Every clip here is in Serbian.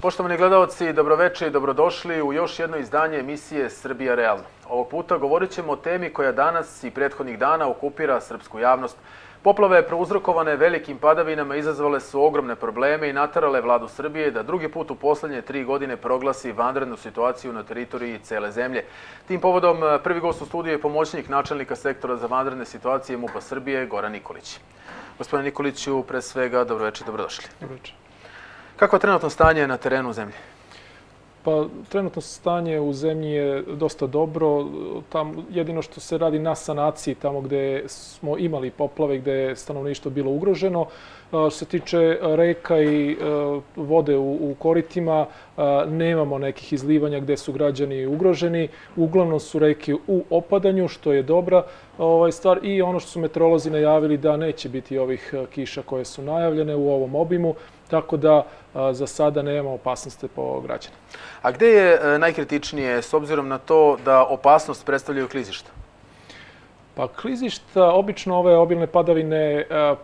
Poštovani gledalci, dobroveče i dobrodošli u još jedno izdanje emisije Srbija realno. Ovog puta govorit ćemo o temi koja danas i prethodnih dana okupira srpsku javnost. Poplave prouzrokovane velikim padavinama izazvale su ogromne probleme i naterale vladu Srbije da drugi put u poslednje 3 godine proglasi vanrednu situaciju na teritoriji cele zemlje. Tim povodom prvi gost u studiju je pomoćnik načelnika sektora za vanredne situacije MUP-a Srbije, Goran Nikolić. Gospodine Nikoliću, pre svega, dobroveče i dobrodošli. Dobroveče. Kakvo je trenutno stanje na terenu u zemlji? Pa, trenutno stanje u zemlji je dosta dobro. Jedino što se radi na sanaciji, tamo gde smo imali poplave, gde je stanovništvo bilo ugroženo. Što se tiče reka i vode u koritima, nemamo nekih izlivanja gde su građani ugroženi. Uglavnom su reke u opadanju, što je dobra stvar. I ono što su meteorolozi najavili da neće biti ovih kiša koje su najavljene u ovom obimu. Tako da za sada nemamo opasnosti po građane. A gde je najkritičnije s obzirom na to da opasnost predstavljaju klizišta? Pa klizišta, obično ove obilne padavine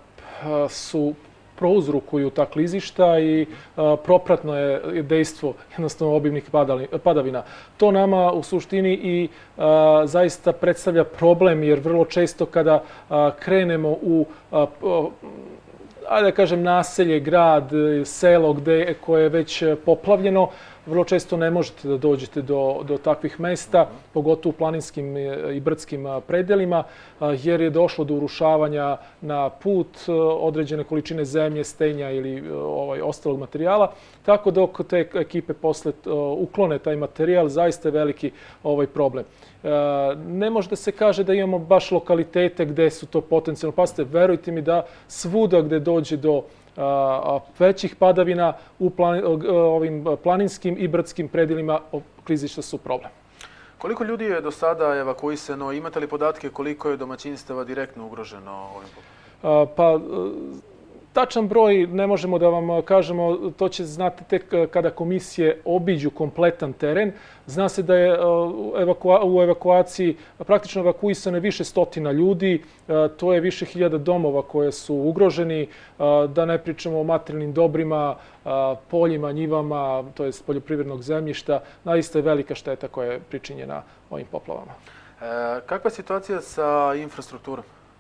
prouzrokuju ta klizišta i propratno je dejstvo jednostavno obimnih padavina. To nama u suštini i zaista predstavlja problem, jer vrlo često kada krenemo u ajde da kažem naselje, grad, selo koje je već poplavljeno, vrlo često ne možete da dođete do takvih mesta, pogotovo u planinskim i brdskim predelima, jer je došlo do urušavanja na put određene količine zemlje, stenja ili ostalog materijala. Tako dok te ekipe posle uklone taj materijal, zaista je veliki problem. Ne može da se kaže da imamo baš lokalitete gde su to potencijalno opasnosti. Verujte mi da svuda gde dođe do većih padavina u ovim planinskim i brdskim predelima klizišta su problem. Koliko ljudi je do sada evakuisano? Imate li podatke koliko je domaćinstava direktno ugroženo ovim poplavama? Pa, tačan broj ne možemo da vam kažemo, to će znati tek kada komisije obiđu kompletan teren. Zna se da je u evakuaciji praktično evakuisano više stotina ljudi, to je više hiljada domova koje su ugroženi, da ne pričamo o materijalnim dobrima, poljima, njivama, to je poljoprivrednog zemljišta. Naista je velika šteta koja je pričinjena ovim poplavama. Kakva je situacija sa infrastrukturom?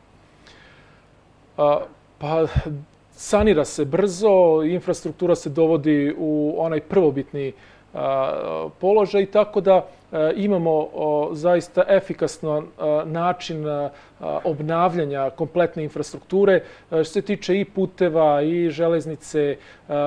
Pa, sanira se brzo, infrastruktura se dovodi u onaj prvobitni položaj, tako da imamo zaista efikasan način obnavljanja kompletne infrastrukture. Što se tiče i puteva, i železnice,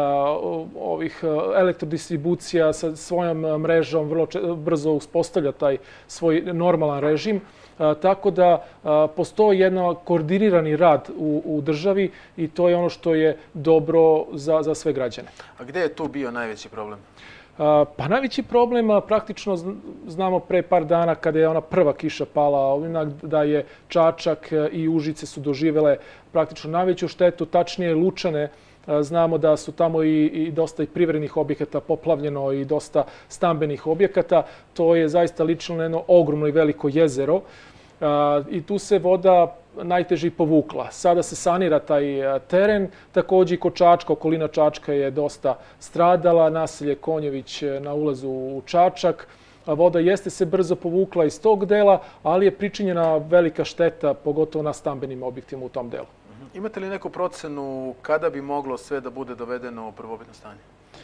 ovih elektrodistribucija sa svojom mrežom vrlo brzo uspostavlja taj svoj normalan režim. Tako da postoji jedan koordinirani rad u državi i to je ono što je dobro za sve građane. A gde je tu bio najveći problem? Pa najveći problem praktično znamo pre par dana kada je ona prva kiša pala, da je Čačak i Užice su doživele praktično najveću štetu, tačnije Lučane. Znamo da su tamo i dosta i privrednih objekata poplavljeno i dosta stambenih objekata. To je zaista lično na jedno ogromno i veliko jezero i tu se voda najteže i povukla. Sada se sanira taj teren, takođe i kod Čačka, okolina Čačka je dosta stradala, naselje Konjević na ulazu u Čačak. Voda jeste se brzo povukla iz tog dela, ali je pričinjena velika šteta, pogotovo na stambenim objektima u tom delu. Imate li neku procenu kada bi moglo sve da bude dovedeno u prvobitno stanje?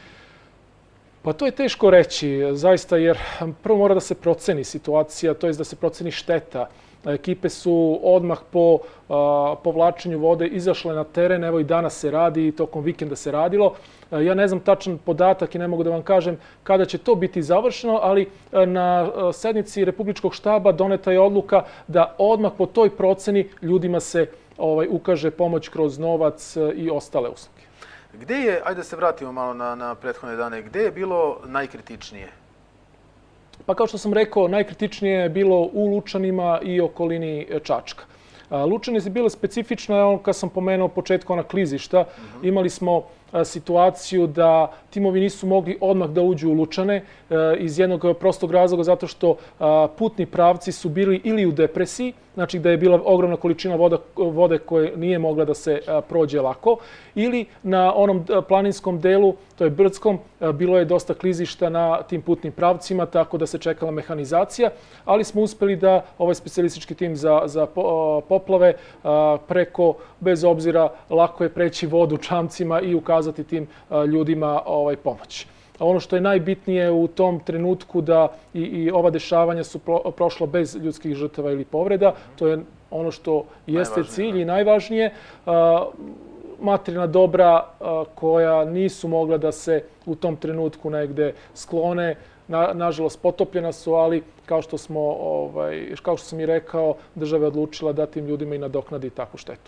Pa to je teško reći, zaista, jer prvo mora da se proceni situacija, to je da se proceni šteta. Ekipe su odmah po povlačenju vode izašle na teren, evo i danas se radi i tokom vikenda se radilo. Ja ne znam tačan podatak i ne mogu da vam kažem kada će to biti završeno, ali na sednici Republičkog štaba doneta je odluka da odmah po toj proceni ljudima se ukaže pomoć kroz novac i ostale usluge. Gde je, ajde da se vratimo malo na prethodne dane, gde je bilo najkritičnije? Pa kao što sam rekao, najkritičnije je bilo u Lučanima i okolini Čačka. Lučani je bila specifična, kad sam pomenuo početku ona klizišta. Imali smo situaciju da timovi nisu mogli odmah da uđu u Lučane iz jednog prostog razloga zato što putni pravci su bili ili u depresiji, znači da je bila ogromna količina vode koje nije mogla da se prođe lako, ili na onom planinskom delu, to je brdskom, bilo je dosta klizišta na tim putnim pravcima, tako da se čekala mehanizacija, ali smo uspeli da ovaj specijalistički tim za poplave preko, bez obzira, lako je preći vodu čamcima i ukazati tim ljudima pomoć. Ono što je najbitnije u tom trenutku da i ova dešavanja su prošla bez ljudskih žrtava ili povreda, to je ono što jeste cilj i najvažnije. Materijalna dobra koja nisu mogla da se u tom trenutku negde sklone, nažalost potopljena su, ali kao što sam i rekao, država je odlučila da tim ljudima i nadoknadi takvu štetu.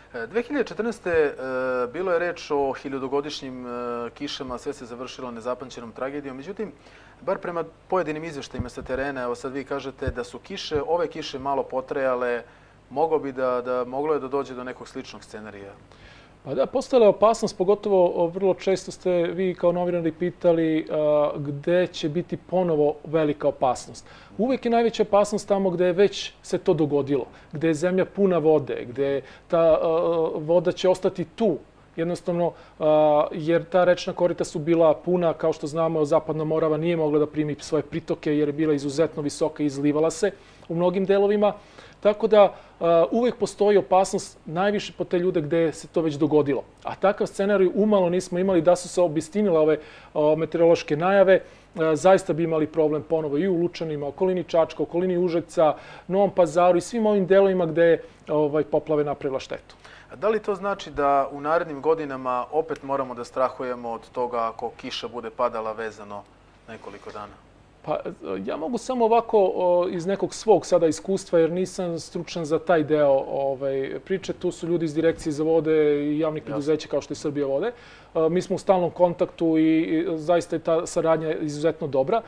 2014. bilo je reč o hiljadugodišnjim kišama, sve se završilo nezapamćenom tragedijom. Međutim, bar prema pojedinim izveštajima sa terena, evo sad vi kažete da su ove kiše malo potrajale, moglo je da dođe do nekog sličnog scenarija. Pa da, postojala je opasnost, pogotovo vrlo često ste vi kao novinari pitali gde će biti ponovo velika opasnost. Uvijek je najveća opasnost tamo gde je već se to dogodilo, gde je zemlja puna vode, gde ta voda će ostati tu. Jednostavno, jer ta rečna korita su bila puna, kao što znamo, Zapadna Morava nije mogla da primi svoje pritoke jer je bila izuzetno visoka i izlivala se u mnogim delovima. Tako da uvijek postoji opasnost najviše po te ljude gde se to već dogodilo. A takav scenarij umalo nismo imali da su se obistinile ove meteorološke najave. Zaista bi imali problem ponovo i u Lučanima, okolini Čačka, okolini Užica, Novom Pazaru i svim ovim delovima gde je poplave napravila štetu. Da li to znači da u narednim godinama opet moramo da strahujemo od toga ako kiša bude padala vezano nekoliko dana? Pa ja mogu samo ovako iz nekog svog sada iskustva, jer nisam stručan za taj deo priče. Tu su ljudi iz Direkcije za vode i javnih preduzeća kao što je Srbija vode. Mi smo u stalnom kontaktu i zaista je ta saradnja izuzetno dobra.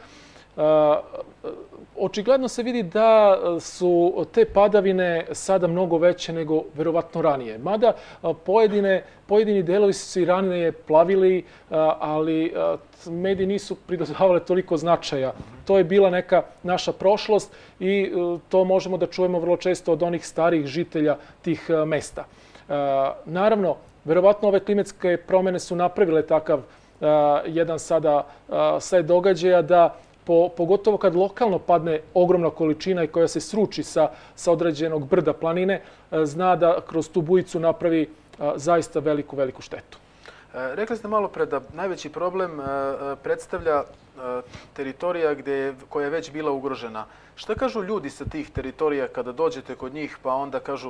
Očigledno se vidi da su te padavine sada mnogo veće nego verovatno ranije. Mada pojedini delovi su se i ranije plavili, ali mediji nisu pridodavale toliko značaja. To je bila neka naša prošlost i to možemo da čujemo vrlo često od onih starijih žitelja tih mesta. Naravno, verovatno ove klimatske promjene su napravile takav jedan sada set događaja da pogotovo kad lokalno padne ogromna količina i koja se sruči sa određenog brda planine, zna da kroz tu bujicu napravi zaista veliku štetu. Rekli ste malo pre da najveći problem predstavlja teritorija koja je već bila ugrožena. Šta kažu ljudi sa tih teritorija kada dođete kod njih pa onda kažu,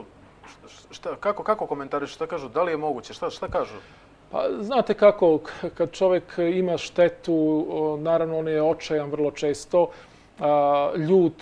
kako komentarišu, šta kažu, da li je moguće, šta kažu? Pa, znate kako, kad čovjek ima štetu, naravno on je očajan vrlo često, ljut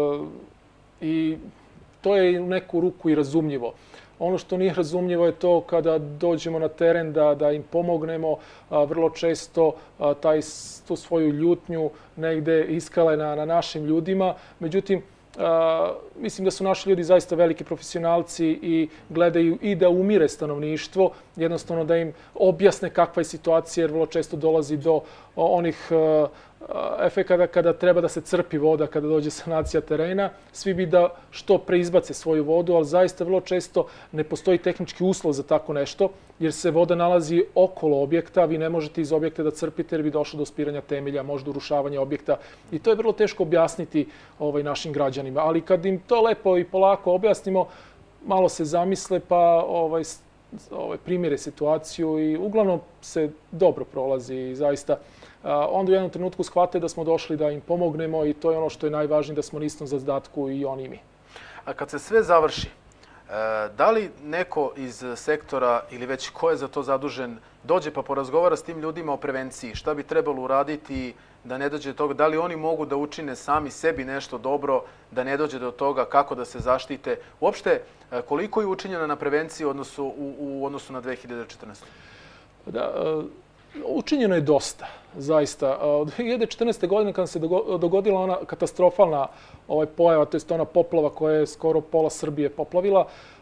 i to je u neku ruku i razumljivo. Ono što nije razumljivo je to kada dođemo na teren da im pomognemo, vrlo često tu svoju ljutnju negde iskale na našim ljudima. Međutim, mislim da su naši ljudi zaista veliki profesionalci i gledaju i da umire stanovništvo, jednostavno da im objasne kakva je situacija, jer vrlo često dolazi do onih efekata kada treba da se crpi voda, kada dođe sanacija terena. Svi bi da što pre izbace svoju vodu, ali zaista vrlo često ne postoji tehnički uslov za tako nešto, jer se voda nalazi okolo objekta, vi ne možete iz objekta da crpite jer bi došlo do spiranja temelja, možda urušavanja objekta. I to je vrlo teško objasniti našim građanima. Ali kad im to lepo i polako objasnimo, malo se zamisle pa primjere situaciju i uglavnom se dobro prolazi i zaista onda u jednom trenutku shvate da smo došli da im pomognemo i to je ono što je najvažnije, da smo na istom zadatku i oni i mi. A kad se sve završi, da li neko iz sektora ili već ko je za to zadužen dođe pa porazgovara s tim ljudima o prevenciji? Šta bi trebalo uraditi da ne dođe do toga? Da li oni mogu da učine sami sebi nešto dobro, da ne dođe do toga, kako da se zaštite? Uopšte, koliko je učinjeno na prevenciji u odnosu na 2014? Da, učinjeno je dosta, zaista. Od 2014. godine kada se dogodila ona katastrofalna pojava, to je ona poplava koja je skoro pola Srbije poplavila,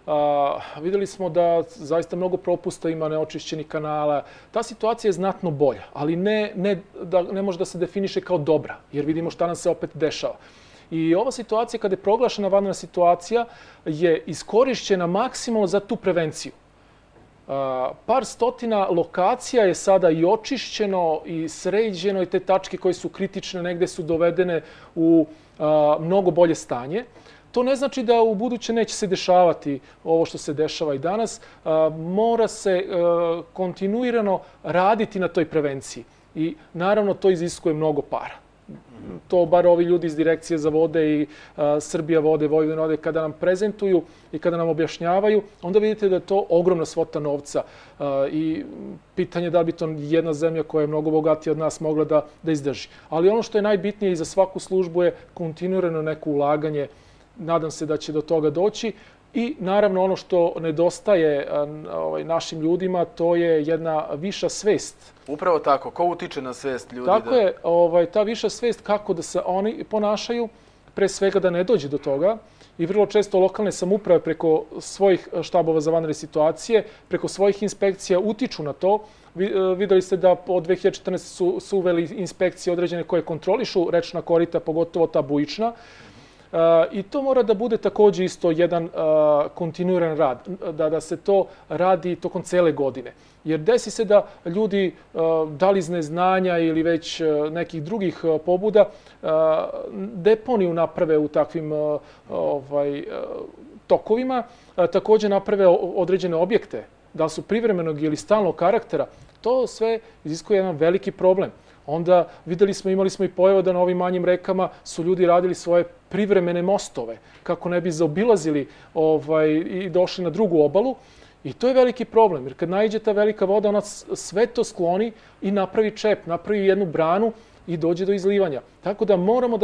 Vidjeli smo da zaista mnogo propusta ima, neočišćenih kanala. Ta situacija je znatno bolja, ali ne može da se definiše kao dobra, jer vidimo šta nam se opet dešava. I ova situacija, kada je proglašena vanredna situacija, je iskorišćena maksimalno za tu prevenciju. Par stotina lokacija je sada i očišćeno i sređeno i te tačke koje su kritične negde su dovedene u mnogo bolje stanje. To ne znači da u buduće neće se dešavati ovo što se dešava i danas. Mora se kontinuirano raditi na toj prevenciji i naravno to iziskuje mnogo para. To bar ovi ljudi iz Direkcije za vode i Srbija vode, Vojvodina vode, kada nam prezentuju i kada nam objašnjavaju, onda vidite da je to ogromna svota novca i pitanje da li bi to jedna zemlja koja je mnogo bogatija od nas mogla da izdrži. Ali ono što je najbitnije i za svaku službu je kontinuirano neko ulaganje. Nadam se da će do toga doći. I naravno ono što nedostaje našim ljudima, to je jedna viša svest. Upravo tako. Ko utiče na svest ljudi? Tako je, ta viša svest kako da se oni ponašaju, pre svega da ne dođe do toga. I vrlo često lokalne samouprave preko svojih štabova za vanredne situacije, preko svojih inspekcija utiču na to. Videli ste da od 2014. su uveli inspekcije određene koje kontrolišu rečna korita, pogotovo ta bujična. I to mora da bude također isto jedan kontinuiran rad, da se to radi tokom cele godine. Jer desi se da ljudi, da li iz neznanja ili već nekih drugih pobuda, deponiju naprave u takvim tokovima, također naprave određene objekte, da li su privremenog ili stalnog karaktera. To sve iziskuje jedan veliki problem. Onda imali smo i pojave da na ovim manjim rekama su ljudi radili svoje privremene mostove kako ne bi zaobilazili i došli na drugu obalu. I to je veliki problem, jer kad naiđe ta velika voda, ona sve to skloni i napravi čep, napravi jednu branu i dođe do izlivanja. Tako da moramo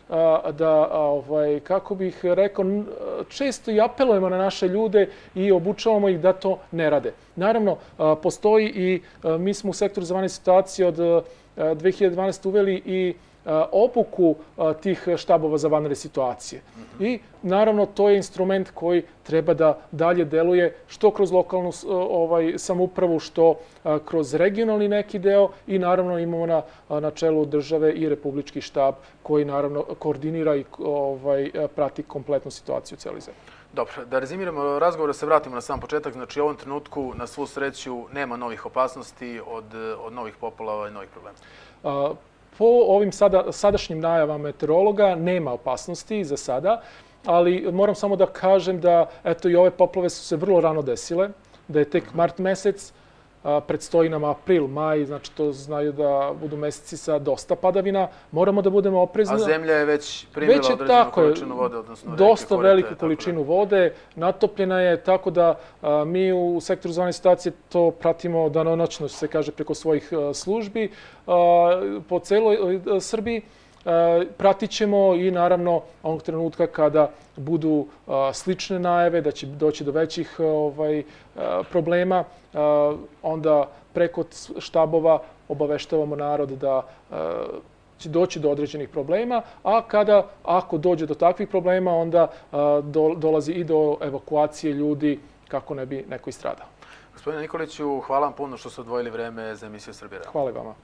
kako bih rekao, često i apelujemo na naše ljude i obučavamo ih da to ne rade. Naravno, postoji i mi smo u sektoru za vanredne situacije od 2012. uveli i obuku tih štabova za vanredne situacije. I naravno to je instrument koji treba da dalje deluje što kroz lokalnu samoupravu, što kroz regionalni neki deo i naravno imamo na čelu države i republički štab koji naravno koordinira i prati kompletnu situaciju u cijeloj zemlji. Dobro, da rezimiramo razgovor, da se vratimo na sam početak. Znači, u ovom trenutku, na svu sreću, nema novih opasnosti od novih poplava i novih problema. Po ovim sadašnjim najavama meteorologa nema opasnosti za sada, ali moram samo da kažem da i ove poplave su se vrlo rano desile, da je tek mart mesec, predstoji nam april, maj, znači to znaju da budu meseci sa dosta padavina. Moramo da budemo oprezni. A zemlja je već primila određenu količinu vode, odnosno reke, dosta veliku količinu vode, natopljena je, tako da mi u sektoru za vanredne situacije to pratimo danonoćno, se kaže, preko svojih službi po celoj Srbiji. Pratit ćemo i naravno onog trenutka kada budu slične najave, da će doći do većih problema, onda preko štabova obaveštavamo narod da će doći do određenih problema, a ako dođe do takvih problema, onda dolazi i do evakuacije ljudi kako ne bi neko istradao. Gospodine Nikoliću, hvala vam puno što ste odvojili vreme za emisiju Srbija Realno. Hvala vama.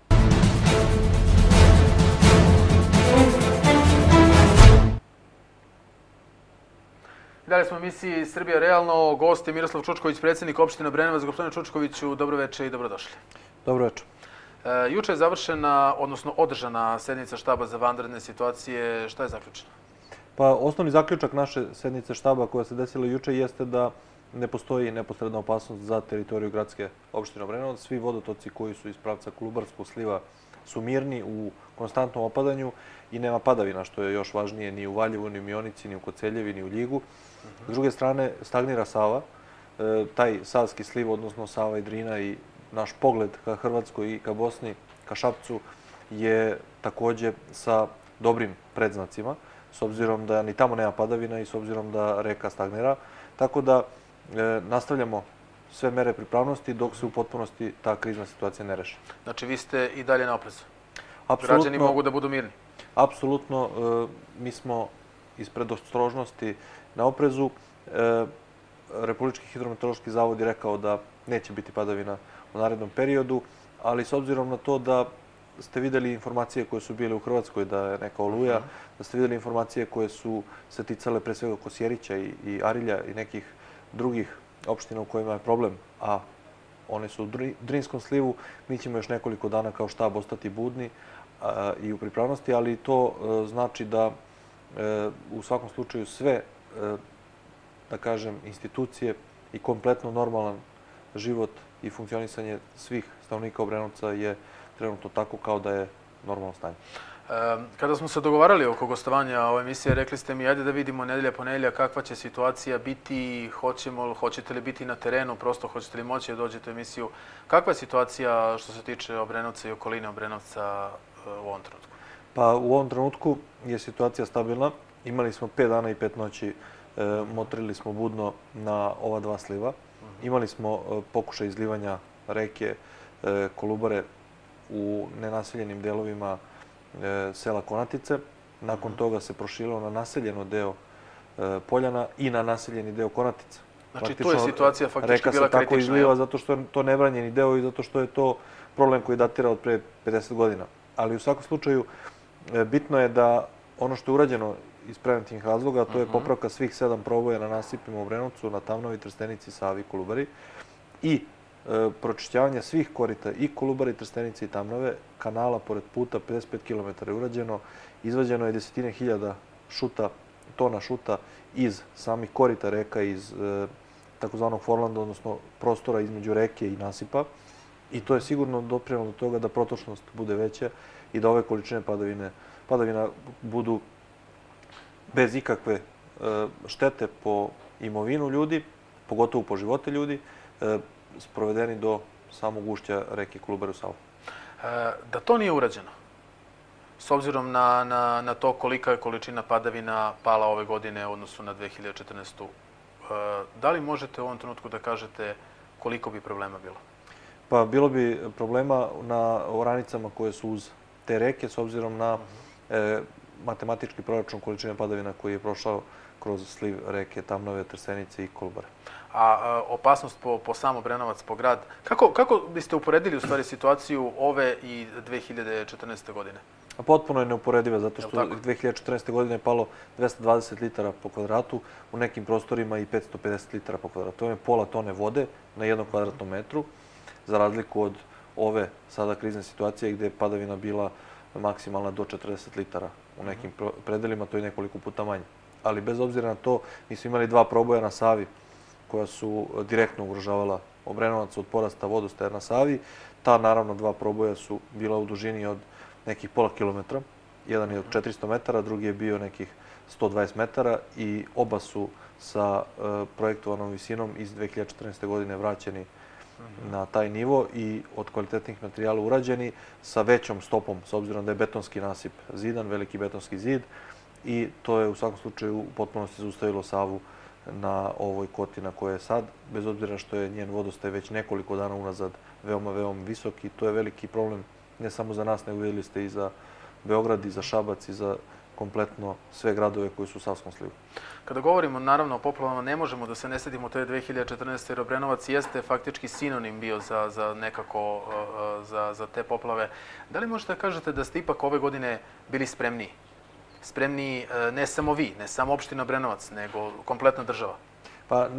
Dalje smo u emisiji Srbija Realno. Gost je Miroslav Čučković, predsjednik opštine Obrenovac. Gospodine Čučkoviću, dobroveče i dobrodošli. Dobroveče. Juče je završena, odnosno održana sednica štaba za vanredne situacije. Šta je zaključeno? Pa, osnovni zaključak naše sednice štaba koja se desila juče jeste da ne postoji neposredna opasnost za teritoriju gradske opštine Obrenovac. Svi vodotoci koji su iz pravca Kolubarskog sliva su mirni, u konstantnom opadanju i nema padavina, što je još važnije, ni u Valjevu, ni u Mionici, ni u Koceljevi, ni u Ljigu. S druge strane, stagnira Sava. Taj savski sliv, odnosno Sava i Drina i naš pogled ka Hrvatskoj i ka Bosni, ka Šapcu, je također sa dobrim predznacima, s obzirom da ni tamo nema padavina i s obzirom da reka stagnira. Tako da nastavljamo sve mere pripravnosti dok se u potpunosti ta krizna situacija ne reši. Znači, vi ste i dalje na oprezu? Građani mogu da budu mirni? Apsolutno. Mi smo iz predostrožnosti na oprezu. Republički hidrometeorološki zavod je rekao da neće biti padavina u narednom periodu, ali s obzirom na to da ste videli informacije koje su bile u Hrvatskoj, da je neka oluja, da ste videli informacije koje su se ticale pre svega Kosjerića i Arilja i nekih drugih opština u kojima je problem, a one su u Drinskom slivu, mi ćemo još nekoliko dana kao štab ostati budni i u pripravnosti, ali to znači da u svakom slučaju sve, da kažem, institucije i kompletno normalan život i funkcionisanje svih stanovnika Obrenovca je trenutno tako kao da je normalno stanje. Kada smo se dogovarali oko gostovanja ove emisije, rekli ste mi, ajde da vidimo nedelja po nedelja kakva će situacija biti, hoćete li biti na terenu, prosto hoćete li moći da dođete u emisiju. Kakva je situacija što se tiče Obrenovca i okoline Obrenovca u ovom trenutku? Pa u ovom trenutku je situacija stabilna. Imali smo 5 dana i 5 noći, motrili smo budno na ova 2 sliva. Imali smo pokušaj izlivanja reke Kolubare u nenaseljenim delovima sela Konatice. Nakon toga se proširilo na naseljeno deo Poljana i na naseljeni deo Konatice. Znači tu je situacija faktički bila kritična. Reka se tako izliva zato što je to nebranjeni deo i zato što je to problem koji datira od pre 50 godina. Ali u svakom slučaju bitno je da ono što je urađeno iz preventivnih razloga, to je popravka svih 7 proboja na nasipima u Obrenovcu, na Tamnavi, Trstenici, Savi i Kolubari i pročišćavanje svih korita i Kolubare, Trstenice i Tamnave, kanala pored puta, 55 km je urađeno, izvađeno je desetine hiljada tona šuta iz samih korita reka, iz takozvanog Forlanda, odnosno prostora između reke i nasipa. I to je sigurno doprinelo do toga da protočnost bude veća i da ove količine padavina budu bez ikakve štete po imovinu ljudi, pogotovo po živote ljudi, sprovedeni do samog ušća reke Kolubare u Savu. Da to nije urađeno, s obzirom na to kolika je količina padavina pala ove godine u odnosu na 2014. Da li možete u ovom trenutku da kažete koliko bi problema bilo? Pa bilo bi problema na oranicama koje su uz te reke, s obzirom na matematički proračun količine padavina koji je prošao kroz sliv reke Tamnave, Trstenice i Kolubare. A opasnost po sam Obrenovac, po grad, kako biste uporedili u stvari situaciju ove i 2014. godine? Potpuno je neuporediva, zato što 2014. godine je palo 220 litara po kvadratu, u nekim prostorima i 550 litara po kvadratu. To je pola tone vode na 1 kvadratnom metru, za razliku od ove sada krizne situacije gdje je padavina bila maksimalna do 40 litara u nekim predelima, to je nekoliko puta manje. Ali bez obzira na to, mi smo imali 2 proboja na Savi koja su direktno ugrožavala Obrenovac od porasta vodostaja na Savi. Ta, naravno, 2 proboja su bila u dužini od nekih pola kilometra. Jedan je od 400 metara, drugi je bio nekih 120 metara i oba su sa projektovanom visinom iz 2014. godine vraćeni na taj nivo i od kvalitetnih materijala urađeni sa većom stopom, s obzirom da je betonski nasip zidan, veliki betonski zid, i to je u svakom slučaju u potpunosti zaustavilo Savu na ovoj koti na kojoj je sad, bez obzira što je njen vodostaj već nekoliko dana unazad veoma visok i to je veliki problem ne samo za nas, nego vidjeli ste i za Beograd, i za Šabac, i za kompletno sve gradove koji su u Savskom slivu. Kada govorimo naravno o poplavama, ne možemo da se ne sjetimo te 2014. jer Obrenovac jeste faktički sinonim bio za nekako za te poplave. Da li možete da kažete da ste ipak ove godine bili spremniji? Spremniji ne samo vi, ne samo opština Obrenovac, nego kompletna država? Pa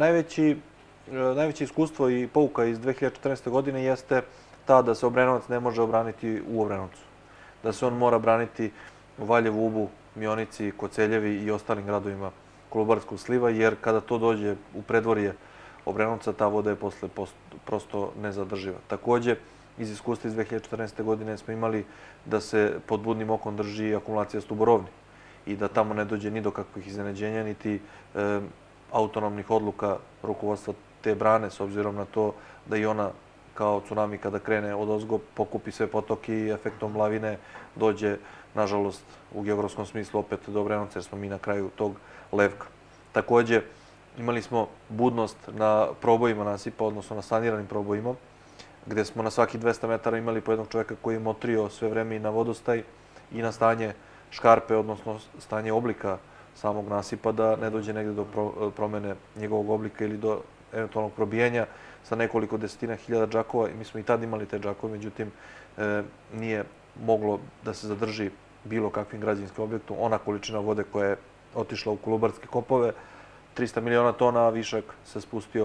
najveće iskustvo i pouka iz 2014. godine jeste ta da se Obrenovac ne može obraniti u Obrenovcu. Da se on mora braniti u Valjevu, Ubu, Mionici, Koceljevi i ostalim gradovima Kolubarskog sliva, jer kada to dođe u predvorje Obrenovca, ta voda je posle prosto nezadrživa. Takođe, iz iskustva iz 2014. godine smo imali da se pod budnim okom drži akumulacija Stuborovni i da tamo ne dođe ni do kakvih iznenađenja, niti autonomnih odluka rukovodstva te brane, s obzirom na to da i ona kao tsunami kada krene odozgo pokupi sve potoke i efektom lavine dođe, nažalost, u geografskom smislu opet do Obrenovca, jer smo mi na kraju tog levka. Takođe, imali smo budnost na probojima nasipa, odnosno na saniranim probojima, gde smo na svaki 200 metara imali po jednog čoveka koji je motrio sve vreme i na vodostaj i na stanje škarpe, odnosno stanje oblika samog nasipa da ne dođe negde do promene njegovog oblika ili do eventualnog probijenja sa nekoliko desetina hiljada džakova. Mi smo i tad imali te džakove, međutim nije moglo da se zadrži bilo kakvim građevinskim objektom. Ona količina vode koja je otišla u Kolubarske kopove, 300 miliona tona, a višak se spustio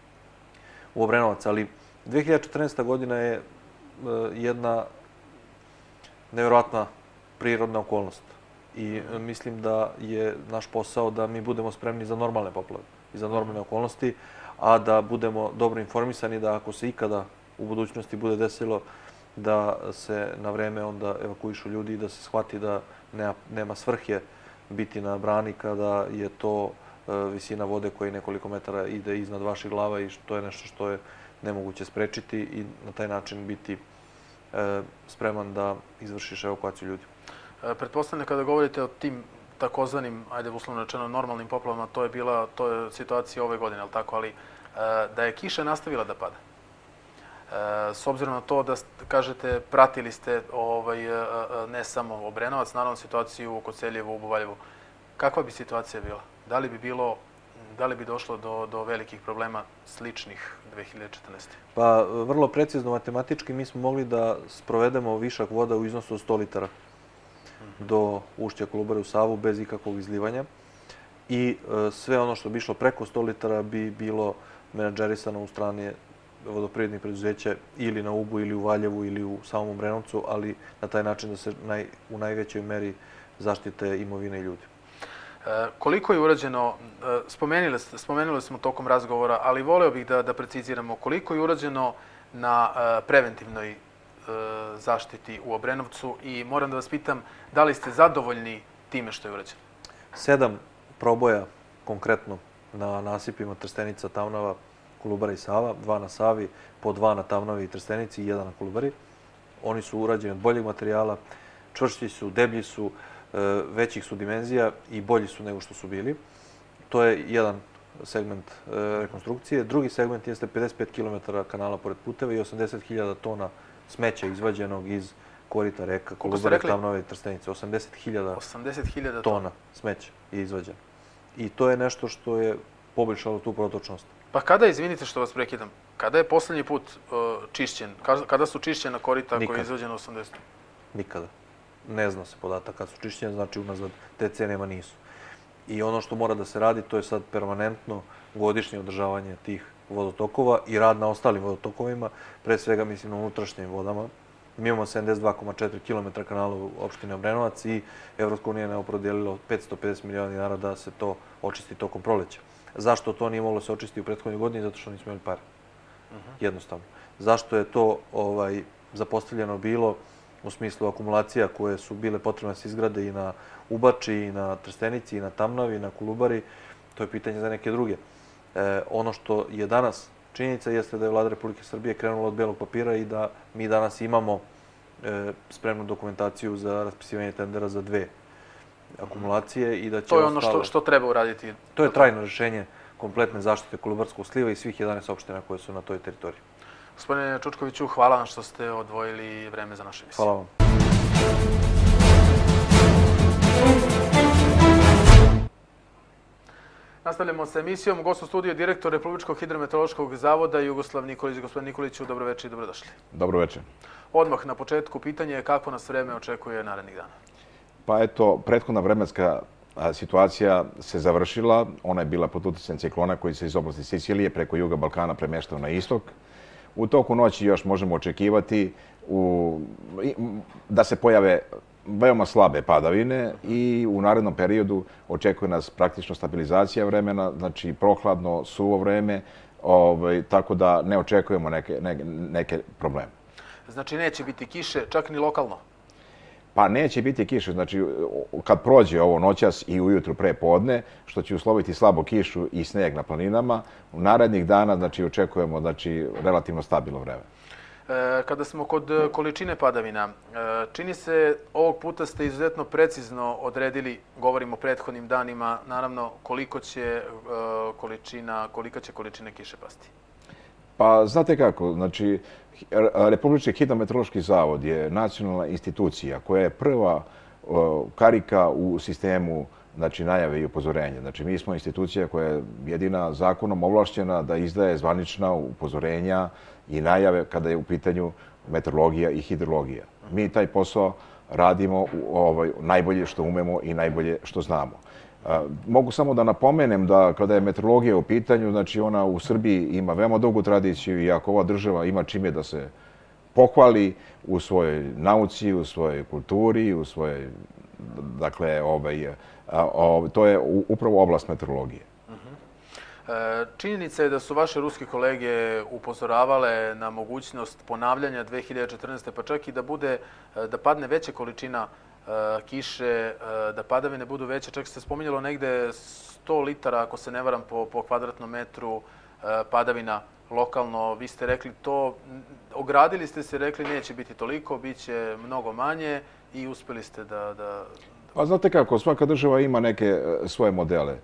u Obrenovac. Ali 2014. godina je jedna nevjerojatna prirodna okolnost. I mislim da je naš posao da mi budemo spremni za normalne poplave i za normalne okolnosti, a da budemo dobro informisani da ako se ikada u budućnosti bude desilo da se na vreme onda evakuišu ljudi i da se shvati da nema svrhe biti na brani kada je to visina vode koja nekoliko metara ide iznad vaših glava i to je nešto što je nemoguće sprečiti i na taj način biti spreman da izvršiš evakuaciju ljudi. Pretpostavljam kada govorite o tim takozvanim, ajde uslovno rečeno, normalnim poplavama, to je situacija ove godine, ali tako, ali da je kiša nastavila da pada. S obzirom na to da kažete, pratili ste ne samo Obrenovac, naravno situaciju u Koceljevu, u Buvaljevu. Kakva bi situacija bila? Da li bi došlo do velikih problema sličnih 2014. Pa vrlo precizno matematički mi smo mogli da sprovedemo višak voda u iznosu od 100 litara do ušća Kolubare u Savu bez ikakvog izlivanja i sve ono što bi išlo preko 100 litara bi bilo menadžerisano u strane vodoprivrednih preduzeća ili na Ubu ili u Valjevu ili u samom Obrenovcu, ali na taj način da se u najvećoj meri zaštite imovine i ljudi. Koliko je urađeno, spomenuli smo tokom razgovora, ali voleo bih da preciziramo koliko je urađeno na preventivnoj zaštiti u Obrenovcu i moram da vas pitam da li ste zadovoljni time što je urađeno? 7 proboja konkretno na nasipima Trstenica, Tamnava, Kolubara i Sava, 2 na Savi, po 2 na Tamnavi i Trstenici i 1 na Kolubari. Oni su urađeni od boljeg materijala, čvršći su, deblji su, većih su dimenzija i bolji su nego što su bili. To je jedan segment rekonstrukcije. Drugi segment jeste 55 km kanala pored puteva i 80.000 tona smeća izvađenog iz korita reka Kolubare, Tamnave i Trstenice. 80.000 tona smeća je izvađeno. I to je nešto što je poboljšalo tu protočnost. Pa kada, izvinite što vas prekidam, kada je poslednji put čišćen? Kada su čišćena korita koja je izvađena 80? Nikada. Ne zna se podatak kad su čišćene, znači unazad decenijama nisu. I ono što mora da se radi, to je sad permanentno godišnje održavanje tih vodotokova i rad na ostalim vodotokovima, pre svega mislim na unutrašnjim vodama. Mi imamo 72,4 km kanala u opštini Obrenovac i Evropska unija je opredijelila 550 miliona dinara da se to očisti tokom proleća. Zašto to nije moglo se očistiti u prethodnoj godini? Zato što nismo imali pare. Jednostavno. Zašto je to zapostavljeno bilo u smislu akumulacija koje su bile potrebne da se izgrade i na Ubači, i na Trstenici, i na Tamnavi, i na Kolubari? To je pitanje za neke druge. Ono što je danas činjenica jeste da je Vlada Republike Srbije krenula od belog papira i da mi danas imamo spremnu dokumentaciju za raspisivanje tendera za 2 akumulacije i da će... To je ono što treba uraditi. To je trajno rješenje kompletne zaštite Kolubarskog sliva i svih 11 opština koje su na toj teritoriji. Gospodine Čučkoviću, hvala vam što ste odvojili vreme za našu emisiju. Hvala vam. Nastavljamo sa emisijom. Gost u studiju je direktor Republičkog hidrometeorološkog zavoda Jugoslav Nikolić. Gospodin Nikoliću, dobroveče i dobrodošli. Dobroveče. Odmah na početku pitanje je kako nas vreme očekuje narednih dana? Pa eto, prethodna vremenska situacija se završila. Ona je bila pod uticajem ciklona koji se iz oblasti Sicilije preko juga Balkana premeštao na istok. U toku noći još možemo očekivati da se pojave veoma slabe padavine i u narednom periodu očekuje nas praktično stabilizacija vremena, znači prohladno, suvo vreme, tako da ne očekujemo neke probleme. Znači neće biti kiše, čak ni lokalno? Pa neće biti kiše, znači kad prođe ovo noćas i ujutru pre podne, što će usloviti slabo kišu i sneg na planinama, u narednih dana znači očekujemo relativno stabilno vreme. Kada smo kod količine padavina, čini se ovog puta ste izuzetno precizno odredili, govorimo o prethodnim danima, naravno kolika će količina kiše pasti? Pa znate kako, znači Republički hidrometeorološki zavod je nacionalna institucija koja je prva karika u sistemu znači najave i upozorenja. Znači mi smo institucija koja je jedina zakonom ovlašćena da izdaje zvanična upozorenja i najave kada je u pitanju meteorologija i hidrologija. Mi taj posao radimo najbolje što umemo i najbolje što znamo. Mogu samo da napomenem da kada je meteorologija u pitanju, znači ona u Srbiji ima veoma dugu tradiciju i ako ova država ima čime da se pohvali u svojoj nauci, u svojoj kulturi, u svojoj, dakle, to je upravo oblast meteorologije. Činjenica je da su vaše ruske kolege upozoravale na mogućnost ponavljanja 2014. pa čak i da padne veća količina kiše, da padavine budu veće. Čak se spominjalo negde 100 litara, ako se ne varam, po kvadratnom metru padavina lokalno. Vi ste rekli to, ogradili ste se, rekli neće biti toliko, bit će mnogo manje i uspeli ste da... Pa znate kako, svaka država ima neke svoje modele.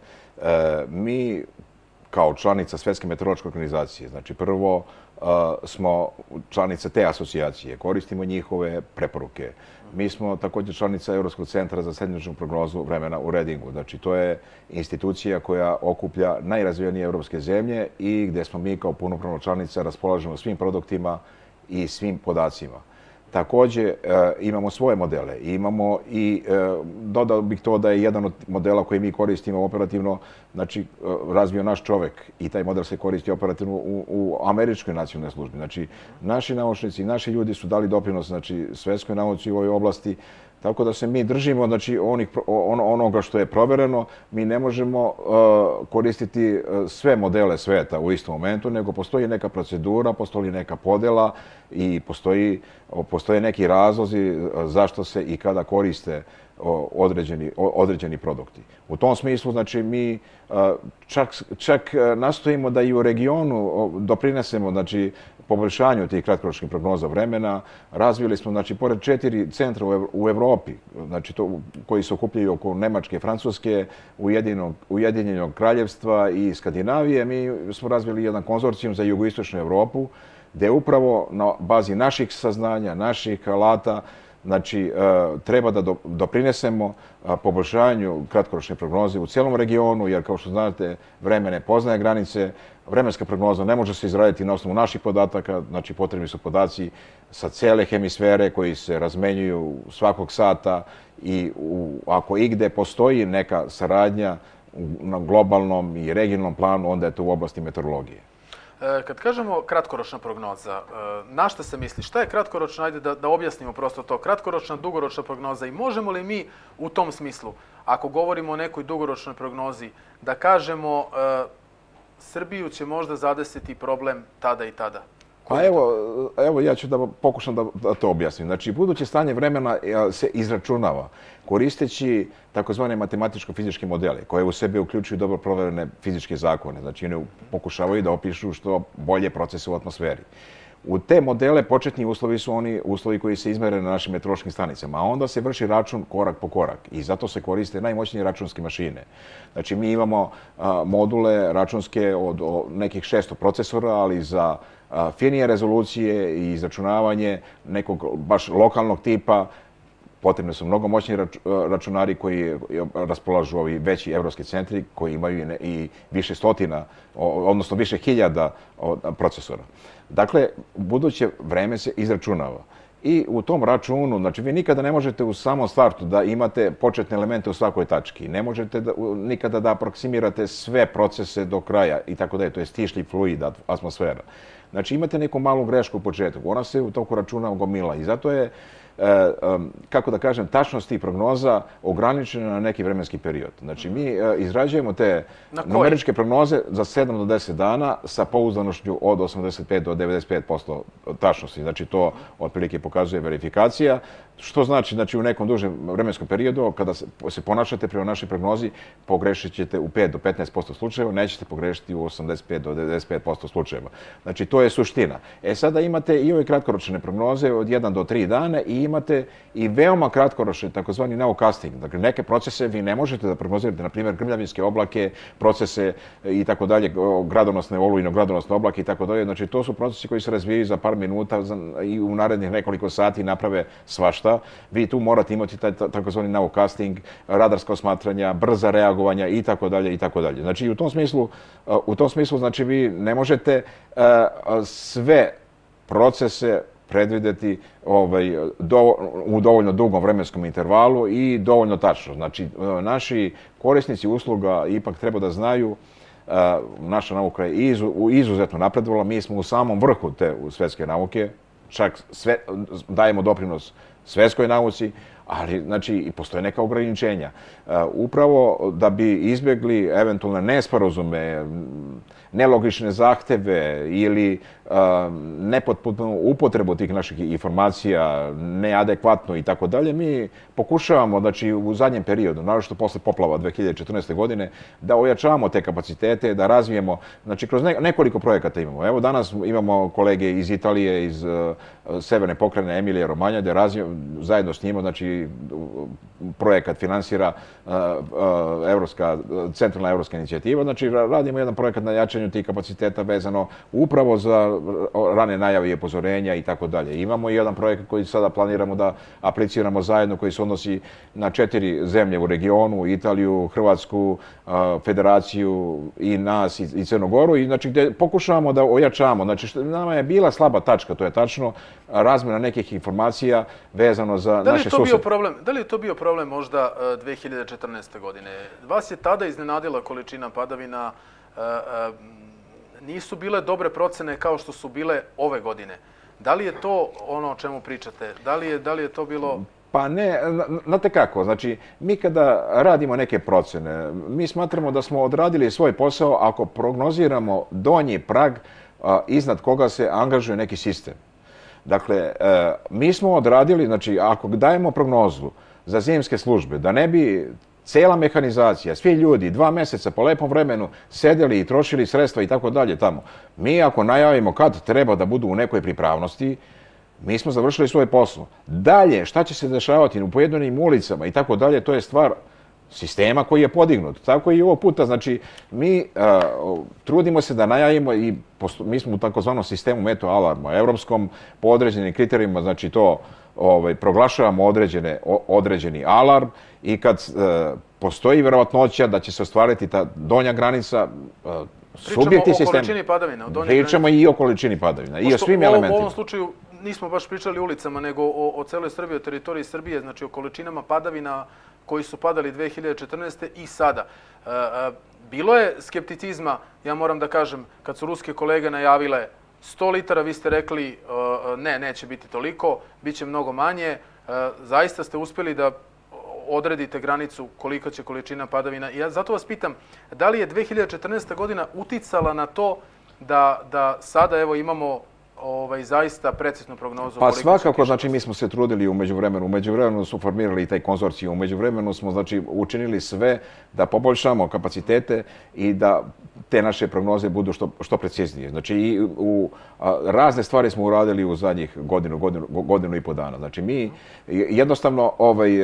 Mi kao članica Svetske meteorološke organizacije, znači prvo smo članica te asocijacije, koristimo njihove preporuke. Mi smo također članica Europskog centra za srednjoročnu prognozu vremena u Redingu. Znači to je institucija koja okuplja najrazvijenije europske zemlje i gdje smo mi kao punopravna članica raspolažemo svim produktima i svim podacima. Također imamo svoje modele. Imamo i, dodao bih to da je jedan od modela koji mi koristimo operativno, znači razvio naš čovek i taj model se koristi operativno u američkoj nacionalnoj službi. Znači naši naučnici, naši ljudi su dali doprinos, znači svetskoj nauci u ovoj oblasti, tako da se mi držimo, znači onoga što je provereno. Mi ne možemo koristiti sve modele sveta u istom momentu, nego postoji neka procedura, postoji neka podela i postoje neki razlozi zašto se i kada koriste određeni produkti. U tom smislu, znači, mi čak nastojimo da i u regionu doprinesemo, znači, poboljšanju tih kratkoročnih prognoza vremena. Razvili smo, znači, pored 4 centra u Evropi, znači, koji se okupljaju oko Nemačke, Francuske, Ujedinjenog kraljevstva i Skandinavije, mi smo razvili jedan konzorcijum za jugoistočnu Evropu, gde upravo na bazi naših saznanja, naših alata, znači, treba da doprinesemo poboljšanju kratkoročne prognoze u cijelom regionu, jer kao što znate, vreme ne poznaje granice, vremenska prognoza ne može se izraditi na osnovu naših podataka, znači potrebni su podaci sa cele hemisfere koji se razmenjuju svakog sata i ako igde postoji neka saradnja na globalnom i regionalnom planu, onda je to u oblasti meteorologije. Kad kažemo kratkoročna prognoza, na šta se misli? Šta je kratkoročna? Ajde da objasnimo prosto to. Kratkoročna, dugoročna prognoza. I možemo li mi u tom smislu, ako govorimo o nekoj dugoročnoj prognozi, da kažemo Srbiju će možda zadesiti problem tada i tada? Pa evo ja ću da pokušam da to objasnim. Znači, buduće stanje vremena se izračunava koristeći takozvane matematičko-fizičke modele, koje u sebi uključuju dobro proverene fizičke zakone. Znači, one pokušavaju da opišu što bolje procese u atmosferi. U te modele početni uslovi su oni uslovi koji se izmere na našim meteorološkim stanicama, a onda se vrši račun korak po korak i zato se koriste najmoćnije računske mašine. Znači, mi imamo module računske od nekih 600 procesora, ali za finije rezolucije i izračunavanje nekog baš lokalnog tipa potrebne su mnogo moćni računari koji raspolažu ovi veći evropski centri koji imaju i više stotina, odnosno više hiljada procesora. Dakle, buduće vreme se izračunava. I u tom računu, znači vi nikada ne možete u samom startu da imate početne elemente u svakoj tački. Ne možete nikada da aproksimirate sve procese do kraja i tako da je, to je stišlji fluid, atmosfera. Znači imate neku malu grešku u početku, ona se u toku računa gomila i zato je, kako da kažem, tačnost tih prognoza ograničena na neki vremenski period. Znači mi izrađujemo te numeričke prognoze za 7 do 10 dana sa pouzdanošću od 85 do 95% tačnosti. Znači to otprilike pokazuje verifikacija, što znači u nekom dužem vremenskom periodu kada se ponašate prema našoj prognozi pogrešit ćete u 5 do 15% slučajeva, nećete pogrešiti u 85 do 95% slučajeva. Znači to je suština. Sada imate i ove kratkoročne prognoze od 1 do 3 dana i imate i veoma kratkoročne, takozvani nowcasting. Dakle, neke procese vi ne možete da prognozirate, na primjer grmljavinske oblake, procese i tako dalje, gradonosne, olujno-gradonosne oblake i tako dalje. Znači, to su procesi koji se razvijaju za par minuta i u narednih nekoliko sati naprave svašta. šta, vi tu morate imati taj takozvani nowcasting, radarska osmatranja, brza reagovanja i tako dalje i tako dalje. Znači u tom smislu znači vi ne možete sve procese predvidjeti u dovoljno dugom vremenskom intervalu i dovoljno tačno. Znači, naši korisnici usluga ipak treba da znaju, naša nauka je izuzetno napredovala, mi smo u samom vrhu te svetske nauke, čak dajemo doprinos svetskoj nauci, ali znači i postoje neka ograničenja. Upravo da bi izbjegli eventualne nesporazume, nelogične zahteve ili nepotpunu upotrebu tih naših informacija, neadekvatno i tako dalje, mi pokušavamo, znači u zadnjem periodu, naročito posle poplava 2014. godine, da ojačavamo te kapacitete, da razvijemo, znači kroz nekoliko projekata imamo. Evo danas imamo kolege iz Italije, iz severne pokrajine Emilije Romanja, da razvijemo zajedno s njima, znači projekat finansira centralna evropska inicijativa, znači radimo jedan projekat na jačanju tih kapaciteta vezano upravo za rane najave i upozorenja i tako dalje. Imamo i jedan projekat koji sada planiramo da apliciramo zajedno, koji se odnosi na 4 zemlje u regionu, Italiju, Hrvatsku, Federaciju i nas i Crnu Goru, i znači gdje pokušavamo da ojačamo. Znači nama je bila slaba tačka, to je tačno, razmjena nekih informacija vezano za naše susjede. Da li je to bio problem možda 2014. godine? Vas je tada iznenadila količina padavina, nisu bile dobre procene kao što su bile ove godine. Da li je to ono o čemu pričate? Da li je to bilo... Pa ne, znate kako, znači mi kada radimo neke procene, mi smatramo da smo odradili svoj posao ako prognoziramo donji prag iznad koga se angažuje neki sistem. Dakle, mi smo odradili, znači ako dajemo prognozu za zimske službe, da ne bi cela mehanizacija, svi ljudi 2 mjeseca po lepom vremenu sedeli i trošili sredstva i tako dalje tamo. Mi ako najavimo kad treba da budu u nekoj pripravnosti, mi smo završili svoj posao. Dalje, šta će se dešavati u pojedinim ulicama i tako dalje, to je stvar sistema koji je podignut. Tako i ovog puta, znači mi trudimo se da najavimo i mi smo u takozvanom sistemu meteo alarma, evropskom, po određenim kriterijima, znači to proglašavamo određeni alarm i kad postoji vjerovatnoća da će se ostvariti ta donja granica, subjekti sistema. Pričamo o količini padavina. Pričamo i o količini padavina i o svim elementima. U ovom slučaju nismo baš pričali ulicama, nego o celoj Srbiji, o teritoriji Srbije, znači o količinama padavina koji su padali 2014. i sada. Bilo je skepticizma, ja moram da kažem, kad su ruske kolege najavile 100 litara, vi ste rekli ne, neće biti toliko, bit će mnogo manje. Zaista ste uspjeli da odredite granicu kolika će količina padavina. I ja zato vas pitam, da li je 2014. godina uticala na to da sada evo imamo zaista preciznu prognozu? Pa svakako, znači mi smo se trudili u međuvremenu smo formirali taj konzorcij, u međuvremenu smo znači učinili sve da poboljšamo kapacitete i da te naše prognoze budu što preciznije. Znači i razne stvari smo uradili u zadnjih godinu i po dana. Znači mi jednostavno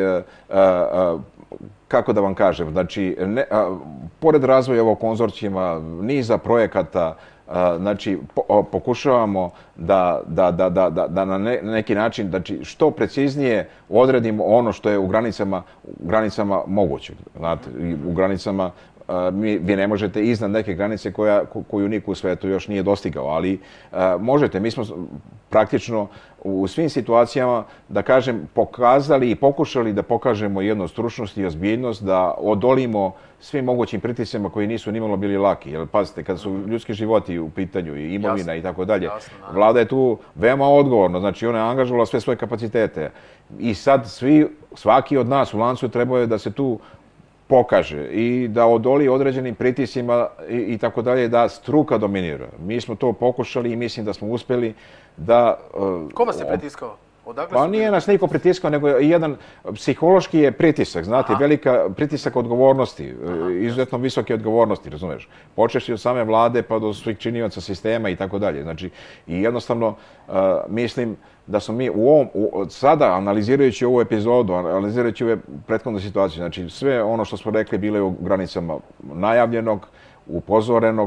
kako da vam kažem, znači pored razvoja ovog konzorcijima, niza projekata, znači pokušavamo da na neki način znači, što preciznije odredimo ono što je u granicama moguće. Znate, u granicama vi ne možete iznad neke granice koju niko u svetu još nije dostigao, ali možete. Mi smo praktično u svim situacijama, da kažem, pokazali i pokušali da pokažemo jednu stručnost i ozbiljnost, da odolimo svim mogućim pritiscima koji nisu nimalo bili laki. Jer pazite, kad su ljudski životi u pitanju i imovina i tako dalje, vlada je tu veoma odgovorna, znači ona je angažovala sve svoje kapacitete. I sad svaki od nas u lancu trebao je da se tu pokaže i da odoli određenim pritiscima i tako dalje, da struka dominira. Mi smo to pokušali i mislim da smo uspjeli da... Ko vas je pritiskao? Pa nije nas niko pritiskao, nego jedan psihološki je pritisak, znate, velika pritisak odgovornosti, izuzetno visoke odgovornosti, razumeš? Počeš od same vlade pa do svih činioca sistema i tako dalje. Znači, i jednostavno mislim da smo mi sada, analizirajući ovu epizodu, analizirajući ove prethodne situacije, znači sve ono što smo rekli bilo je u granicama najavljenog, upozorenog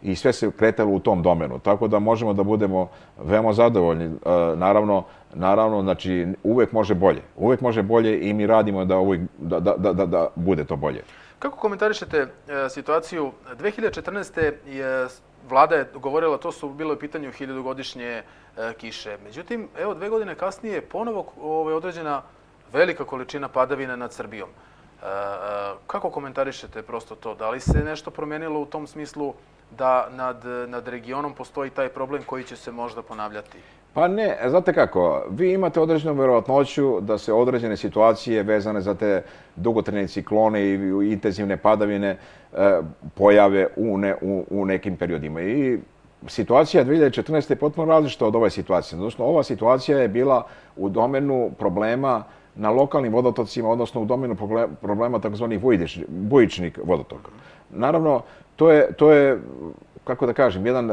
i sve se kretalo u tom domenu. Tako da možemo da budemo veoma zadovoljni. Naravno, znači, uvek može bolje. Uvek može bolje i mi radimo da bude to bolje. Kako komentarišete situaciju? 2014. Vlada je govorila, to su bilo u pitanju 1000-godišnje kiše. Međutim, evo 2 godine kasnije ponovo određena velika količina padavina nad Srbijom. Kako komentarišete prosto to? Da li se nešto promijenilo u tom smislu da nad regionom postoji taj problem koji će se možda ponavljati? Pa ne, znate kako, vi imate određenu verovatnoću da se određene situacije vezane za te dugotrajne ciklone i intenzivne padavine pojave u nekim periodima. I situacija 2014. je potpuno različita od ove situacije. Odnosno, ova situacija je bila u domenu problema na lokalnim vodotocima, odnosno u domenu problema takozvanih bujičnih vodotoka. Naravno, to je, kako da kažem, jedan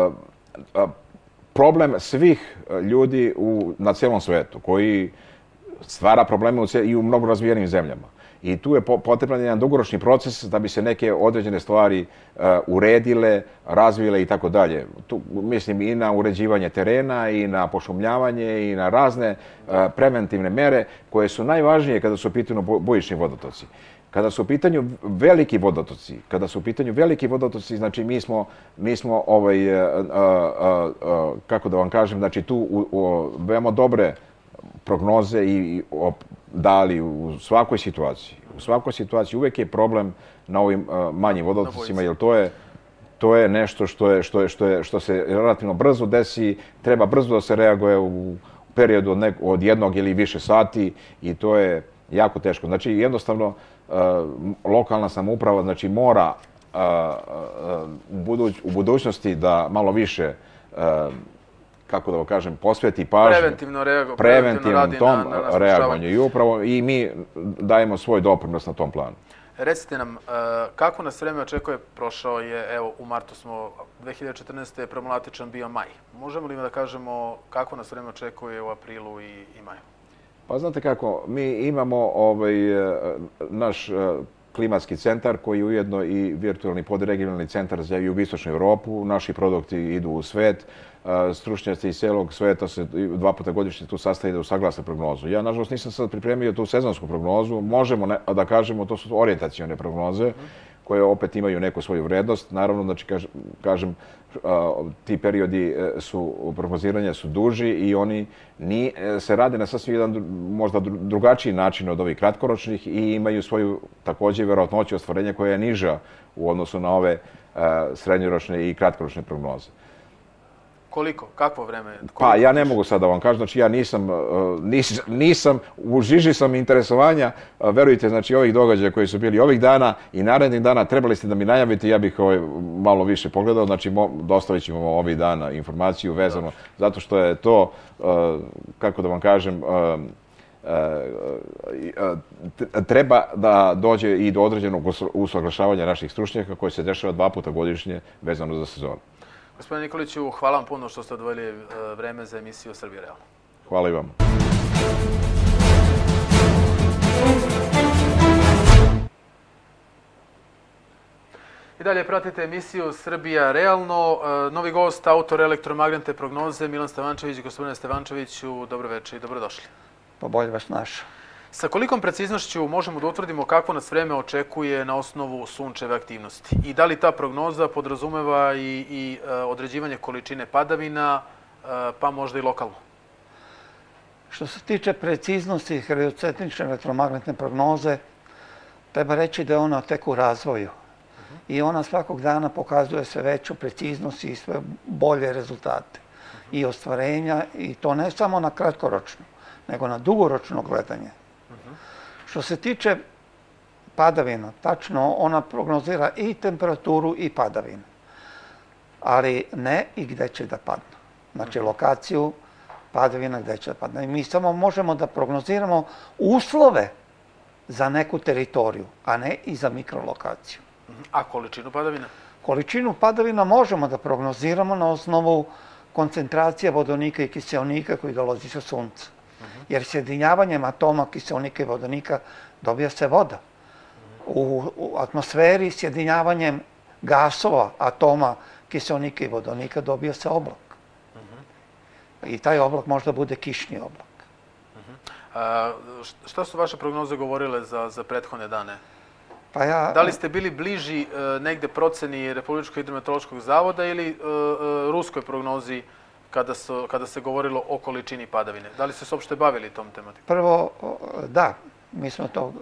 problem svih ljudi na celom svetu, koji stvara probleme i u mnogo razvijenim zemljama. I tu je potreban jedan dugoročni proces da bi se neke određene stvari uredile, razvile i tako dalje. Tu mislim i na uređivanje terena, i na pošumljavanje, i na razne preventivne mere koje su najvažnije kada su u pitanju bujični vodotoci. Kada su u pitanju veliki vodotoci, znači mi smo kako da vam kažem, znači tu veoma dobre prognoze i dali u svakoj situaciji. U svakoj situaciji uvek je problem na ovim manjim vodotocima, jer to je nešto što se relativno brzo desi, treba brzo da se reaguje u periodu od 1 ili više sati i to je jako teško. Znači, jednostavno, lokalna samouprava znači mora u budućnosti da malo više, kako da vam kažem, posveti pažnju preventivnom tom reagovanju. I upravo i mi dajemo svoj doprinos na tom planu. Recite nam, kako nas vreme očekuje? Prošao je, evo, u martu smo, 2014. je problematičan bio maj. Možemo li da kažemo kako nas vreme očekuje u aprilu i maju? Pa znate kako, mi imamo naš klimatski centar koji je ujedno i virtualni podregionalni centar za jugoistočnu Evropu. Naši produkti idu u svet. Stručnjaci iz celog sveta se 2 puta godišnje tu sastaju da usaglase prognozu. Ja, nažalost, nisam sad pripremio tu sezonsku prognozu. Možemo da kažemo, to su orijentacione prognoze koje opet imaju neku svoju vrednost. Naravno, znači, kažem, ti periodi prognoziranja su duži i oni se rade na sasvim jedan možda drugačiji način od ovih kratkoročnih i imaju svoju također verovatnoću ostvarenja koja je niža u odnosu na ove srednjoročne i kratkoročne prognoze. Koliko? Kakvo vreme? Pa ja ne mogu sad da vam kažem, znači ja nisam, u žiži sam interesovanja, verujte, znači ovih događaja koji su bili ovih dana i narednih dana, trebali ste da mi najavite, ja bih malo više pogledao, znači dostavit ćemo ovih dana informaciju vezano, zato što je to, kako da vam kažem, treba da dođe i do određenog usaglašavanja naših stručnjaka koji se dešava 2 puta godišnje vezano za sezonu. Gospodine Nikoliću, hvala vam puno što ste odvojili vreme za emisiju Srbija realno. Hvala i vam. I dalje pratite emisiju Srbija realno. Novi gost, autor elektromagnetne prognoze, Milan Stevančević. Gospodine Stevančeviću, dobro večer i dobrodošli. Pa bolje vas našao. Sa kolikom preciznošću možemo da utvrdimo kako nas vreme očekuje na osnovu sunčeve aktivnosti? I da li ta prognoza podrazumeva i određivanje količine padavina, pa možda i lokalno? Što se tiče preciznosti heliocentrične elektromagnetne prognoze, treba reći da je ona tek u razvoju. I ona svakog dana pokazuje sve veću preciznost i sve bolje rezultate. I ostvarenja, i to ne samo na kratkoročno, nego na dugoročno gledanje. Što se tiče padavina, tačno ona prognozira i temperaturu i padavine, ali ne i gde će da padne. Znači lokaciju padavina gde će da padne. I mi samo možemo da prognoziramo uslove za neku teritoriju, a ne i za mikrolokaciju. A količinu padavina? Količinu padavina možemo da prognoziramo na osnovu koncentracija vodonika i kiseonika koji dolazi sa sunca. Jer sjedinjavanjem atoma kiseonika i vodonika dobija se voda. U atmosferi sjedinjavanjem gasova, atoma kiseonika i vodonika dobija se oblak. I taj oblak možda bude kišni oblak. Šta su vaše prognoze govorile za prethodne dane? Pa Da li ste bili bliži negde proceni Republičkog hidrometeorološkog zavoda ili ruskoj prognozi kada se govorilo o količini padavine? Da li ste se uopšte bavili tom tematikom? prvo, da, mi smo to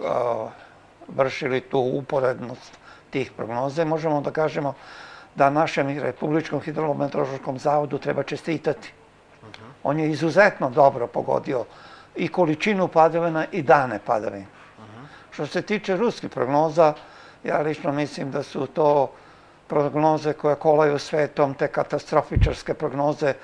vršili tu uporednost tih prognoza i možemo da kažemo da našem Republičkom hidrometeorološkom zavodu treba čestitati. On je izuzetno dobro pogodio i količinu padavina i dane padavina. Što se tiče ruskih prognoza, ja lično mislim da su to prognoze koje kolaju svetom, te katastrofičarske prognoze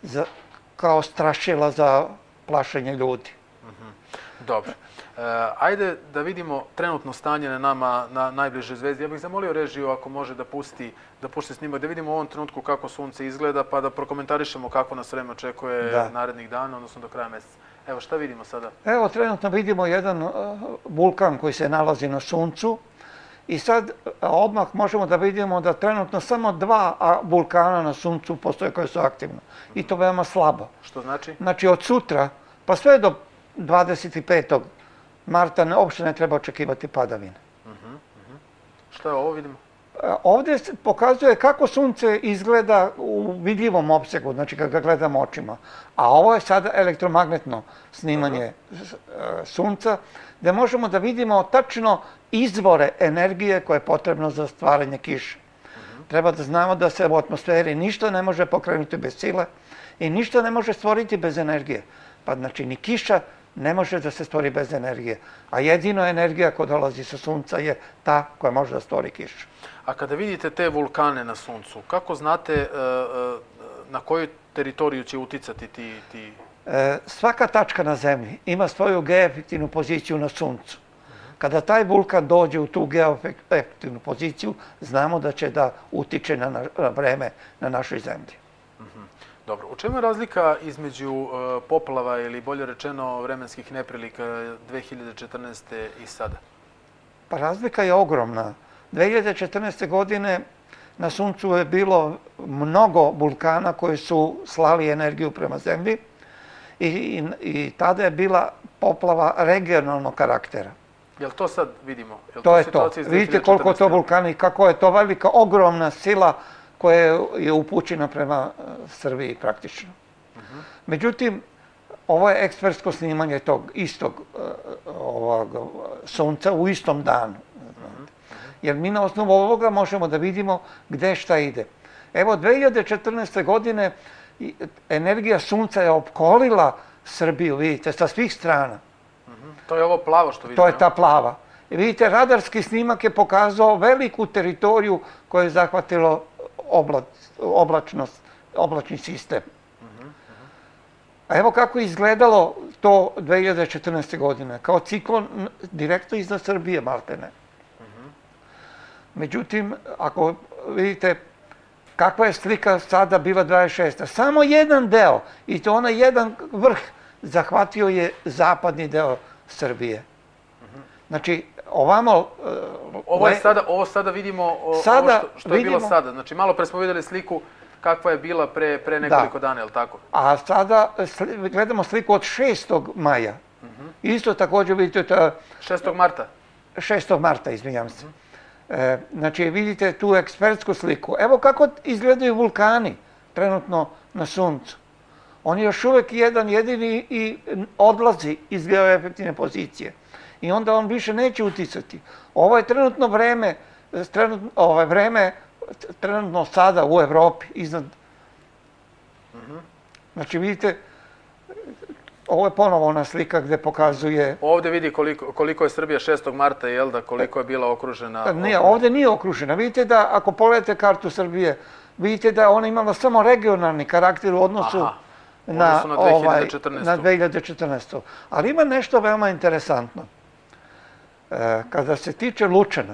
kao strašila za plašenje ljudi. Dobro. Ajde da vidimo trenutno stanje na nama na najbližoj zvezdi. Ja bih zamolio režiju ako može da pusti snimak, da vidimo u ovom trenutku kako sunce izgleda, pa da prokomentarišemo kako nas vreme očekuje narednih dana, odnosno do kraja meseca. Evo, šta vidimo sada? Evo, trenutno vidimo jedan vulkan koji se nalazi na suncu i sad odmah možemo da vidimo da trenutno samo 2 vulkana na suncu postoje koje su aktivne. I to veoma slabo. Što znači? Znači, od sutra pa sve do 25. marta uopšte ne treba očekivati padavine. Šta je ovo vidimo? Ovde se pokazuje kako sunce izgleda u vidljivom opsegu, znači kad ga gledamo očima. A ovo je sada elektromagnetno snimanje sunca, gde možemo da vidimo tačno izvore energije koje je potrebno za stvaranje kiše. Treba da znamo da se u atmosferi ništa ne može pokrenuti bez sile i ništa ne može stvoriti bez energije. Pa znači ni kiša ne može da se stvori bez energije. A jedino energija koja dolazi sa sunca je ta koja može da stvori kišu. A kada vidite te vulkane na suncu, kako znate na koju teritoriju će uticati ti... Svaka tačka na zemlji ima svoju geoefektivnu poziciju na suncu. Kada taj vulkan dođe u tu geoefektivnu poziciju, znamo da će da utiče na vreme na našoj zemlji. Dobro. U čemu je razlika između poplava ili bolje rečeno vremenskih neprilika 2014. i sada? Pa razlika je ogromna. 2014. godine na suncu je bilo mnogo vulkana koji su slali energiju prema zemlji i tada je bila poplava regionalnog karaktera. Jel to sad vidimo? To je to. Vidite koliko to vulkani, kako je to velika, ogromna sila koja je upućena prema Srbiji praktično. Međutim, ovo je ekspertsko snimanje tog istog sunca u istom danu. Jer mi na osnovu ovoga možemo da vidimo gde šta ide. Evo, 2014. godine energija sunca je opkolila Srbiju, vidite, sa svih strana. To je ovo plavo što vidimo? To je ta plava. Vidite, radarski snimak je pokazao veliku teritoriju koju je zahvatilo oblačni sistem. A evo kako je izgledalo to 2014. godine, kao ciklon direktno iznad Srbije, maltene. Međutim, ako vidite kakva je slika sada bila 26. Samo jedan deo, i to onaj jedan vrh, zahvatio je zapadni deo Srbije. Znači, ovamo... Ovo sada vidimo ovo što je bilo sada. Znači, malo pre smo videli sliku kakva je bila pre nekoliko dana, je li tako? A sada gledamo sliku od 6. maja. Isto također vidite... 6. marta? 6. marta, izvinjam se. Znači, vidite tu ekspertsku sliku. Evo kako izgledaju vulkani trenutno na suncu. On je još uvek jedan jedini i odlazi iz geoefektivne pozicije. I onda on više neće uticati. Ovo je trenutno vreme, trenutno sada u Evropi, iznad... Znači, vidite, ovo je ponovo ona slika gde pokazuje... Ovde vidi koliko je Srbija 6. marta, jel da, koliko je bila okružena... Ne, ovde nije okružena. Vidite da, ako pogledate kartu Srbije, vidite da ona imala samo regionalni karakter u odnosu na 2014. Ali ima nešto veoma interesantno. Kada se tiče Lučana,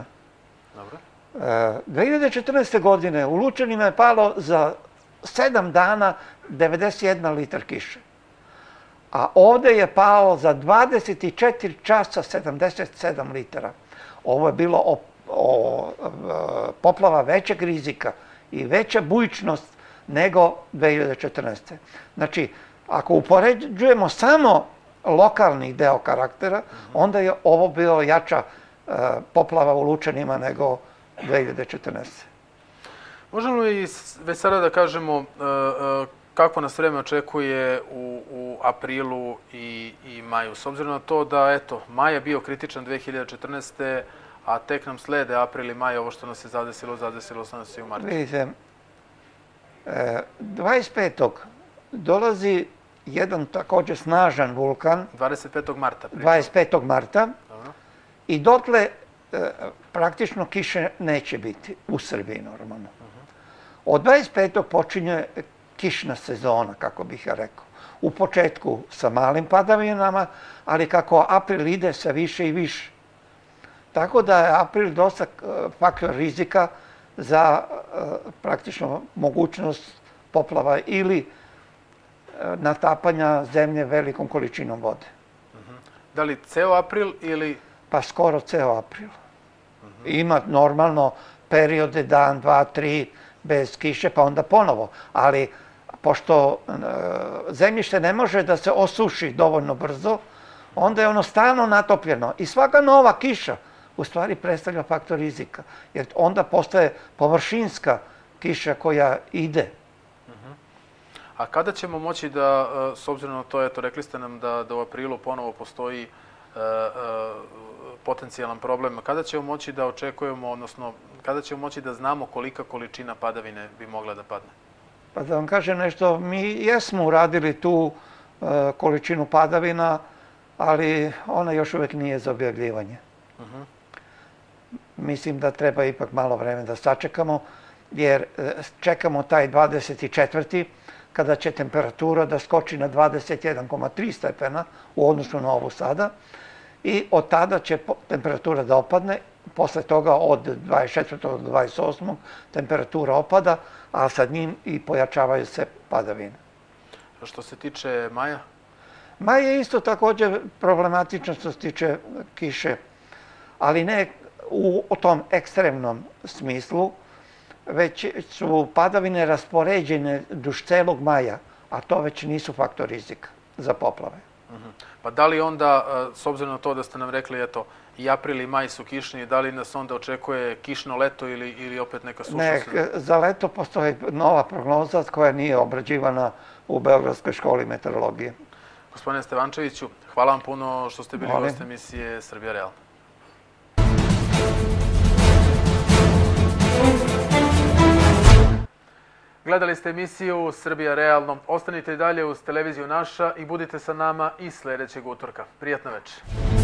2014. godine u Lučanima je palo za 7 dana 91 litar kiše. A ovde je pao za 24 časa 77 litara. Ovo je bilo poplava većeg rizika i veća bujičnost nego 2014. Znači, ako upoređujemo samo lokalni deo karaktera, onda je ovo bilo jača poplava u Lučanima nego 2014. Možemo li već sada da kažemo kako nas vreme očekuje u aprilu i maju? S obzirom na to da, eto, maj je bio kritičan 2014. a tek nam slede april i maj, ovo što nas je zadesilo nas i u martu. Vidite, 25. dolazi jedan također snažan vulkan. 25. marta. 25. marta. I dotle praktično kiše neće biti u Srbiji normalno. Od 25. počinje kišna sezona, kako bih ja rekao. U početku sa malim padavinama, ali kako april ide sve više i više. Tako da je april dosta faktor rizika za praktično mogućnost poplava ili natapanja zemlje velikom količinom vode. Da li ceo april ili... Pa skoro ceo april. Ima normalno periode, dan, dva, tri, bez kiše, pa onda ponovo. Ali pošto zemljište ne može da se osuši dovoljno brzo, onda je ono stalno natopljeno. I svaka nova kiša u stvari predstavlja faktor rizika. Jer onda postaje površinska kiša koja ide. A kada ćemo moći da, s obzirom na to, eto, rekli ste nam da u aprilu ponovo postoji potencijalan problem, kada ćemo moći da očekujemo, odnosno kada ćemo moći da znamo kolika količina padavine bi mogla da padne? Pa da vam kažem nešto, mi jesmo uradili tu količinu padavina, ali ona još uvijek nije za objavljivanje. Mislim da treba ipak malo vremena da sačekamo, jer čekamo taj 24. kada će temperatura da skoči na 21,3 stepena u odnosu na ovu sada i od tada će temperatura da opadne. Posle toga od 24. do 28. temperatura opada, a sa njim i pojačavaju se padavine. Što se tiče maja? Maj je isto također problematično što se tiče kiše, ali ne u tom ekstremnom smislu, već su padavine raspoređene duž celog maja, a to već nisu faktor rizika za poplave. Pa da li onda, s obzirom na to da ste nam rekli, eto, i april i maj su kišni, da li nas onda očekuje kišno leto ili opet neka suša? Ne, za leto postoji nova prognoza koja nije obrađivana u Beogradskoj školi meteorologije. Gospodine Stevančeviću, hvala vam puno što ste bili gost emisije Srbija realno. Gledali ste emisiju Srbija realno. Ostanite i dalje uz televiziju Naša i budite sa nama i sljedećeg utorka. Prijatna večer.